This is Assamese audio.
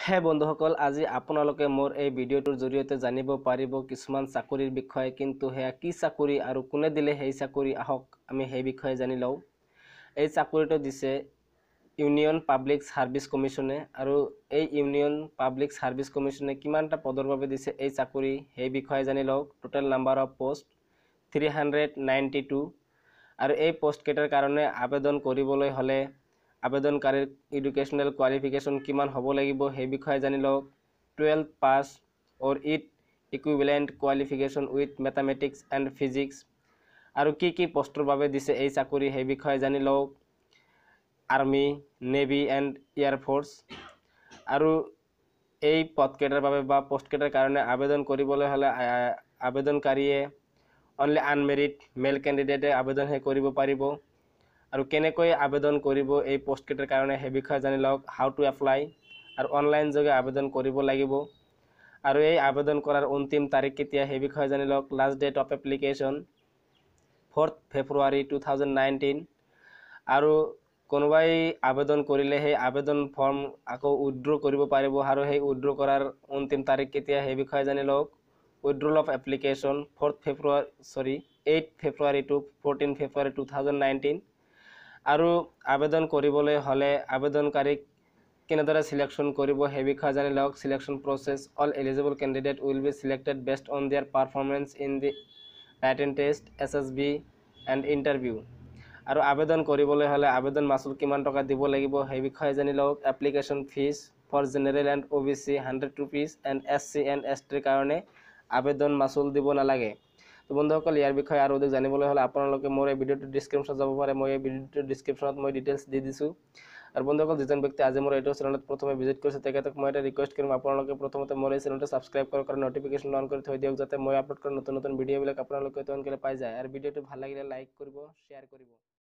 হে বন্ধুসকল আজি আপোনালোকে মোৰ এই ভিডিওটোৰ জৰিয়তে জানিব পাৰিব কিছুমান চাকৰিৰ বিষয়ে কিন্তু হেয়া কি চাকৰি আৰু কোনে দিলে সেই চাকৰি আহক আমি সেই বিষয়ে জানি লওঁ এই চাকৰিটো দিছে ইউনিয়ন পাব্লিক সাৰ্ভিস কমিশনে আৰু এই ইউনিয়ন পাব্লিক সাৰ্ভিস কমিশনে কিমানটা পদৰ বাবে দিছে এই চাকৰি সেই বিষয়ে জানি লওঁ টোটাল নাম্বাৰ অফ পোষ্ট 392 আৰু এই পোষ্ট কেটাৰ কাৰণে আবেদন কৰিবলৈ হলে আবেদনকাৰীৰ এডুকেশনাল কোৱালিফিকেশন কিমান হ'ব লাগিব সেই বিষয়ে জানি লওক 12 pass or it equivalent qualification with mathematics and physics আৰু কি পোষ্টৰ বাবে দিছে এই চাকৰি সেই বিষয়ে জানি লওক army navy and air force আৰু এই পদকেটাৰ বাবে বা পোষ্টকেটাৰ কাৰণে আবেদন কৰিবলৈ হলে আবেদনকাৰীয়ে only unmarried male candidate আবেদন হে কৰিব পাৰিব আৰু কেনেকৈ আবেদন কৰিব এই পোষ্টকেটাৰ কাৰণে হে বিষয়ে জানি লওক হাউ টু এপ্লাই আৰু অনলাইন যোগে আবেদন কৰিব লাগিব আৰু এই আবেদন কৰাৰ অন্তিম তাৰিখ কেতিয়া হে বিষয়ে জানি লওক last date of application 4th February 2019 আৰু কোনোবাই আবেদন কৰিলে সেই আবেদন ফৰ্ম আকৌ উইথড্ৰ কৰিব পাৰিব আৰু সেই উইথড্ৰ কৰাৰ অন্তিম তাৰিখ কেতিয়া হে বিষয়ে জানি লওক withdrawal of application 8th February to 14th February 2019 আৰু আবেদন কৰিবলৈ হলে আবেদনকাৰীক কেনেদৰে সিলেকশন কৰিব হে বিষয়ে জানি লওক selection process all eligible candidate will be selected based on their performance in the written test SSB and interview আৰু আবেদন কৰিবলৈ হলে আবেদন মাসুল কিমান টকা দিব লাগিব হে বিষয়ে জানি লওক application fees for general and OBC 100 rupees and SC and ST কাৰণে আবেদন মাসুল দিব নালাগে তো বন্ধুসকল ইয়াৰ বিষয়ে আৰু অধিক জানিবলৈ হলে আপোনালোকে মোৰ এই ভিডিওটো ডেসক্ৰিপশনত যাব পাৰে মই এই ভিডিওটো ডেসক্ৰিপশনত মই ডিটেইলছ দি দিছো আৰু বন্ধুসকল যিজন ব্যক্তি আজি মোৰ এইটো চেনেলত প্ৰথমে ভিজিট কৰিছে তেখেতক মই এটা ৰিকুৱেষ্ট কৰিম আপোনালোকে প্ৰথমতে মোৰ এই চেনেলটো সাবস্ক্ৰাইব কৰক আৰু নটিফিকেশন অন কৰি থৈ দিয়ক যাতে মই আপলোড কৰা নতুন নতুন ভিডিওবিলাক আপোনালোকে তুৰন্তে পাই যায় আৰু ভিডিওটো ভাল লাগিলে লাইক কৰিব শেয়াৰ কৰিব